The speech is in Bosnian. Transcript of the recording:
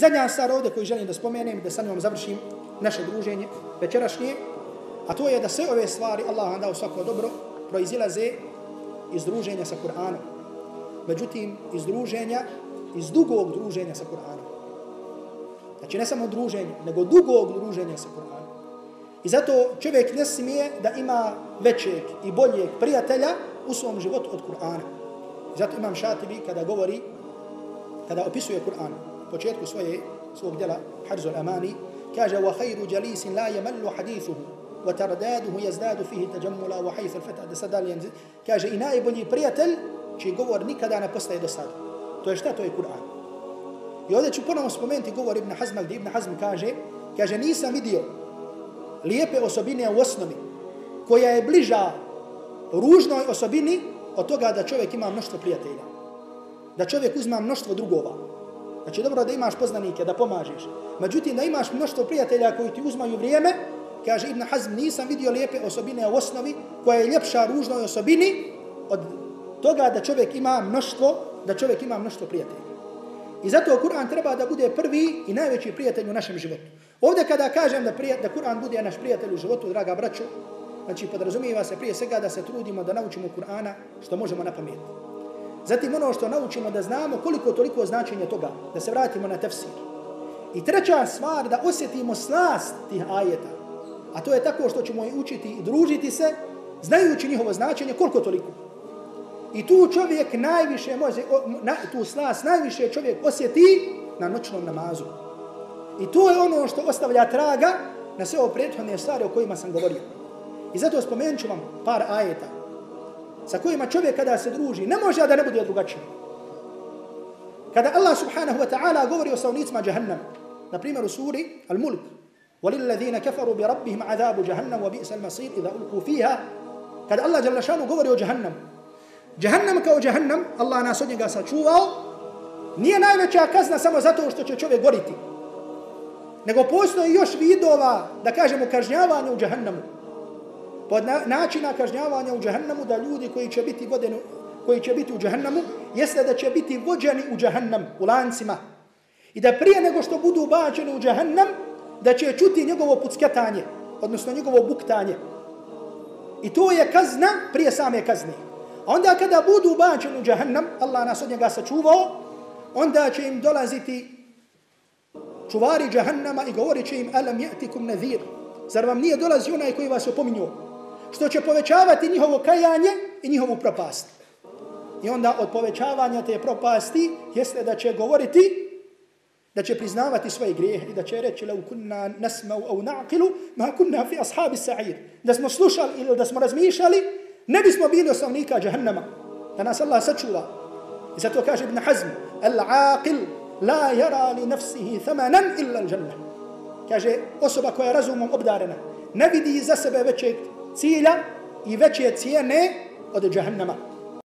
zadnja stvar ovdje koju želim da spomenem, da sa njom završim naše druženje večerašnje, a to je da sve ove stvari, Allah vam dao svako dobro, proizilaze iz druženja sa Kur'anom. Međutim, iz dugog druženja sa Kur'anom. Znači ne samo druženje, nego dugog druženja sa Kur'anom. I zato čovjek ne smije da ima većeg i boljeg prijatelja u svom životu od Kur'ana. I zato Imam Šatibi kada opisuje Kur'an, u početku svog djela Harzul Amani, kaže وَخَيْرُ جَلِيسٍ لَا يَمَلُّ حَدِيثُهُ وَتَرْدَادُهُ يَزْدَادُ فِيهِ تَجَمُّلًا وَحَيْثَ الْفَتَى da sad dalje kaže i najbolji prijatelj čiji govor nikada ne postaje dosadan. To je šta? To je Kur'an. I ovdje ću ponovno spomenuti govor Ibn Hazma, gdje Ibn Hazm kaže nisam vidio lijepe osobine u osnovi koja je bliža ružnoj osobini od toga da čovjek ima mnoštvo prijatelja. Da čovjek uzma mnoštvo drugova. Znači dobro da imaš poznanike, da pomažeš. Međutim, da imaš mnoštvo prijatelja koji ti uzmaju vrijeme, kaže Ibn Hazm, nisam vidio lijepe osobine u osnovi koja je ljepša ružnoj osobini od toga da čovjek ima mnoštvo prijatelja. I zato Kur'an treba da bude prvi i najveći prijatelj u našem životu. Ovdje kada kažem da Kur'an bude naš prijatelj u životu, draga braćo, znači podrazumijeva se prije svega da se trudimo da naučimo Kur'ana što možemo na pamet. Zatim ono što naučimo da znamo koliko toliko značenje toga, da se vratimo na tefsir. I treća stvar, da osjetimo slast tih ajeta, a to je tako što ćemo i učiti i družiti se, znajući njihovo značenje koliko toliko. I tu čovjek najviše može, tu slast najviše čovjek osjeti na noćnom namazu. I to je ono što ostavlja traga na sve ove prethodne stvari o kojima sam govorio. I zato spomenut ću vam par ajeta sa kojima čovjek kada se druži ne može da ne bude drugačiji. Kada Allah subhanahu wa ta'ala govori o stanovnicima Jahannama, na primjer u suri Al-Mulk, وَلِلَّذِينَ كَفَرُوا بِرَبِّهِمْ عَذَابُ جَهَنَّمَ وَبِئْسَ الْمَصِيرُ إِذَا أُلْقُوا فِيهَا. Kada Allah dželle šanu govori o Jahannamu, Jahannam kao Jahannam, Allah nas od njega sačuvao, nije najveća kazna samo zato što će čovjek goriti, nego postoji još vidova, da kažemo, kažnjavanja u Jahannamu. Pod načina kažnjavanja u Jahannamu da ljudi koji će biti u Jahannamu, jeste da će biti vođeni u Jahannam, u lancima. I da prije nego što budu bačeni u Jahannam, da će čuti njegovo pucketanje, odnosno njegovo buktanje. I to je kazna prije same kazne. A onda kada budu bačeni u Jahannam, Allah nas od njega sačuvao, onda će im dolaziti čuvari Jahannama i govorit će im alam ya'tikum nadhir. Zar vam nije dolazi onaj koji vas opominjao? Što će povećavati njihovo kajanje i njihovu propast. I onda od povećavanja te propasti jeste da će govoriti, da će priznavati svoje grijehe i da će reći lau kunna nasma'u au na'qilu ma kunna fi ashabi sa'ir. Da smo slušali ili da smo razmišljali, ne bismo bili osnovnika Jahannama. Da nas Allah sačuva. I zato kaže Ibn Hazm, al-aqil la yara li nafsihi thamanan illa al-jannah. Kaže, osoba koja je razumom obdarena ne vidi za sebe većeg cilja i veće cijene od Jahannama.